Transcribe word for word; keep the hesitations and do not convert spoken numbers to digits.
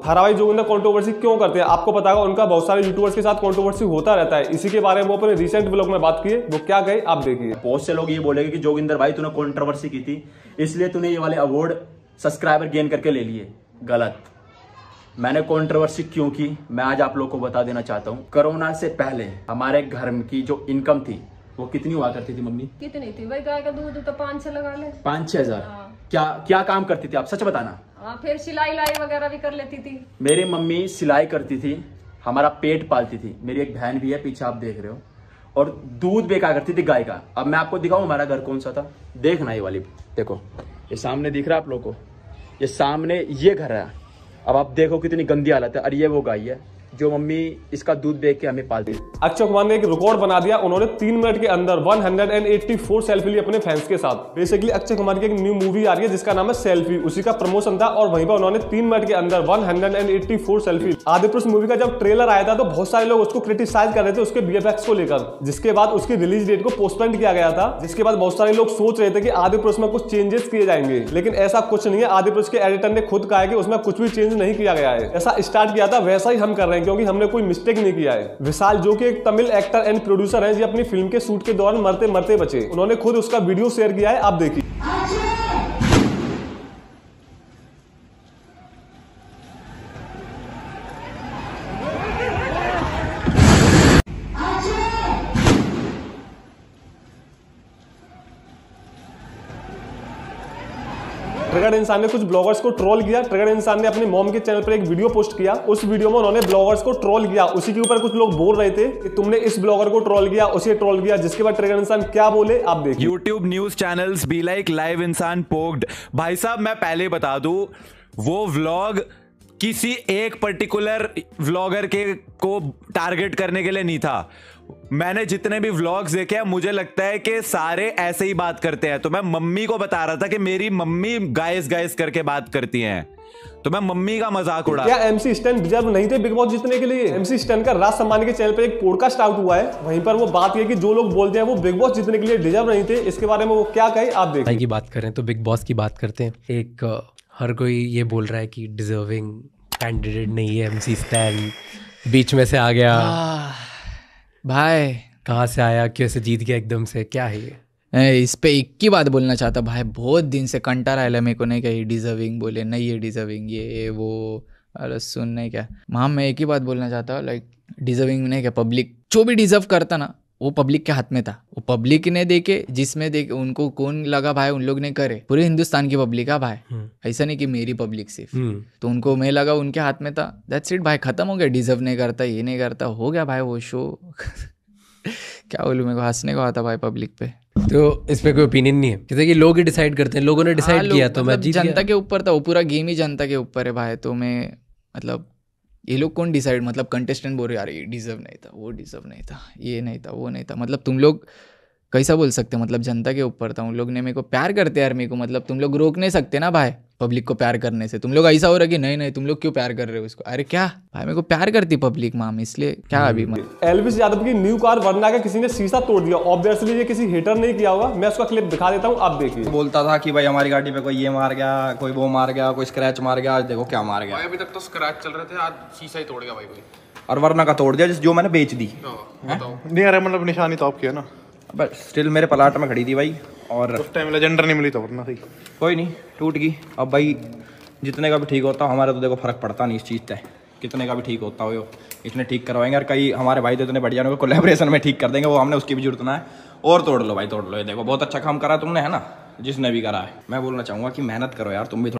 थाराबाई Joginder controversy क्यों करते हैं? आपको पता होगा उनका बहुत सारे यूट्यूबर्स के साथ कंट्रोवर्सी होता रहता है। इसी के बारे में वो अपने रिसेंट व्लॉग में बात किए, वो क्या कहे आप देखिए। बहुत से लोग ये बोलेंगे कि जोगिंदर भाई तूने कंट्रोवर्सी की थी इसलिए तूने ये वाले अवार्ड सब्सक्राइबर गेन करके ले लिए। गलत। मैंने कंट्रोवर्सी क्यों की मैं आज आप लोग को बता देना चाहता हूँ। कोरोना से पहले हमारे घर की जो इनकम थी वो कितनी हुआ करती थी मम्मी? कितनी थी भाई? गाय का दूध तो पाँच छह लगा ले। पाँच छह हजार। क्या क्या काम करती थी आप सच बताना? हाँ, फिर सिलाई लाई वगैरह भी कर लेती थी। मेरी मम्मी सिलाई करती थी, हमारा पेट पालती थी। मेरी एक बहन भी है पीछे आप देख रहे हो, और दूध बेचा करती थी गाय का। अब मैं आपको दिखाऊं हमारा घर कौन सा था। देखना ये वाली, देखो ये सामने दिख रहा है आप लोगों को, ये सामने ये घर है। अब आप देखो कितनी गंदी हालत है। और ये वो गाय है जो मम्मी इसका दूध बेच के हमें पालती। अक्षय कुमार ने एक रिकॉर्ड बना दिया। उन्होंने तीन मिनट के अंदर एक सौ चौरासी सेल्फी ली अपने फैंस के साथ। बेसिकली अक्षय कुमार की एक न्यू मूवी आ रही है जिसका नाम है सेल्फी, उसी का प्रमोशन था और वहीं पर उन्होंने तीन मिनट के अंदर एक सौ चौरासी सेल्फी। आदिपुरुष मूवी का जब ट्रेलर आया था तो बहुत सारे लोग उसको क्रिटिसाइज कर रहे थे उसके वीएफएक्स को लेकर, जिसके बाद उसकी रिलीज डेट को पोस्टपोन किया गया था। जिसके बाद बहुत सारे लोग सोच रहे थे कि आदिपुरुष में कुछ चेंजेस किए जाएंगे, लेकिन ऐसा कुछ नहीं है। आदिपुरुष के एडिटर ने खुद कहा है कि उसमें कुछ भी चेंज नहीं किया गया है। ऐसा स्टार्ट किया था वैसा ही हम कर रहे हैं, क्योंकि हमने कोई मिस्टेक नहीं किया है। विशाल जो कि एक तमिल एक्टर एंड प्रोड्यूसर हैं, जी अपनी फिल्म के शूट के दौरान मरते मरते बचे। उन्होंने खुद उसका वीडियो शेयर किया है, आप देखिए। ट्रिगर्ड इंसान ने कुछ ब्लॉगर्स को ट्रोल किया। ट्रिगर्ड इंसान ने अपनी मॉम के चैनल पर एक वीडियो पोस्ट किया। उस वीडियो में उन्होंने ब्लॉगर्स को ट्रोल किया। उसी के ऊपर कुछ लोग बोल रहे थे कि तुमने इस ब्लॉगर को ट्रोल किया, उसे ट्रोल किया। जिसके बाद ट्रिगर्ड इंसान क्या बोले आप देखिए। YouTube news channels be like live इंसान पोक्ड। भाई साहब मैं पहले बता दूं, वो व्लॉग किसी एक पर्टिकुलर व्लॉगर के को टारगेट करने के लिए नहीं था। मैंने जितने भी व्लॉग्स देखे हैं मुझे लगता है कि सारे ऐसे ही बात करते हैं। तो मैं मम्मी को बता रहा था कि मेरी मम्मी गाइस गाइस करके बात करती हैं, तो मैं मम्मी का मजाक उड़ा। क्या एमसी स्टैन डिजर्व नहीं थे बिग बॉस जीतने के लिए? एमसी स्टैन का राज सम्मान के चैनल पर एक पॉडकास्ट आउट हुआ है, वहीं पर वो बात ये कि जो लोग बोलते हैं वो बिग बॉस जीतने के लिए डिजर्व नहीं थे। इसके बारे में वो क्या कहे आप देखिए। की बात करें तो बिग बॉस की बात करते हैं। एक हर कोई ये बोल रहा है कि डिजर्विंग कैंडिडेट नहीं है एमसी स्टैन, बीच में से आ गया। भाई कहाँ से आया, कैसे जीत गया एकदम से, क्या है ये? इस पे एक ही बात बोलना चाहता भाई, बहुत दिन से कंटारा है मेरे को, नहीं क्या ये डिजर्विंग बोले, नहीं ये डिजर्विंग ये वो, अरे सुन नहीं क्या माम, मैं एक ही बात बोलना चाहता हूँ, लाइक डिजर्विंग नहीं क्या, पब्लिक जो भी डिजर्व करता ना वो पब्लिक के हाथ में था। वो पब्लिक ने देखे, जिसमें देखे उनको कौन लगा भाई उन लोग ने करे। पूरे हिंदुस्तान की पब्लिक है भाई, ऐसा नहीं कि मेरी पब्लिक सिर्फ। तो उनको मैं लगा उनके हाथ में था, दैट्स इट भाई, खत्म हो गया। डिजर्व नहीं करता, ये नहीं करता, हो गया भाई वो शो। क्या बोलूं, मेरे को हंसने को आता भाई पब्लिक पे। तो इस पे कोई ओपिनियन नहीं है, जैसे कि लोग ही डिसाइड करते हैं। लोगों ने डिसाइड किया तो मैं जीत गया। जनता के ऊपर था वो, पूरा गेम ही जनता के ऊपर है भाई। तो मैं मतलब ये लोग कौन डिसाइड, मतलब कंटेस्टेंट बोल रहे यार ये डिजर्व नहीं था, वो डिजर्व नहीं था, ये नहीं था, वो नहीं था। मतलब तुम लोग कैसा बोल सकते, मतलब जनता के ऊपर था। उन लोग ने मेरे को प्यार करते यार मेरे को, मतलब तुम लोग रोक नहीं सकते ना भाई पब्लिक को प्यार करने से। तुम लोग ऐसा हो रहा कि नहीं नहीं तुम लोग क्यों प्यार कर रहे हो इसको, अरे क्या भाई मेरे को प्यार करती पब्लिक माम, इसलिए क्या अभी। एल्विस यादव की न्यू कार वर्ना का किसी ने शीशा तोड़ दिया। ऑब्वियसली ये किसी हेटर नहीं किया होगा, मैं उसका क्लिप दिखा देता हूँ आप देखिए। बोलता था कि भाई हमारी गाड़ी पे कोई ये मार गया, कोई वो मार गया, कोई स्क्रैच मार गया, आज देखो क्या मार गया। अभी तक तो स्क्रैच चल रहे थे, आज शीशा ही तोड़ गया भाई कोई। और वर्ना का तोड़ दिया जो मैंने बेच दी। नहीं अरे मतलब निशानी तो आपकी है ना, बट स्टिल मेरे प्लाट में खड़ी थी भाई, और उस टाइम लेजेंडर नहीं मिली तो वरना सही। कोई नहीं, टूट गई। अब भाई जितने का भी ठीक होता हमारा तो देखो फर्क पड़ता नहीं इस चीज़ से, कितने का भी ठीक होता हो इतने ठीक करवाएंगे। और कई हमारे भाई तो इतने बढ़िया उनको कोलैबोरेशन में ठीक कर देंगे, वो हमने उसकी भी जरूरत ना है। और तोड़ लो भाई, तोड़ लो। ये देखो बहुत अच्छा काम करा तुमने, है ना, जिसने भी करा है। मैं बोलना चाहूँगा कि मेहनत करो यार तुम भी।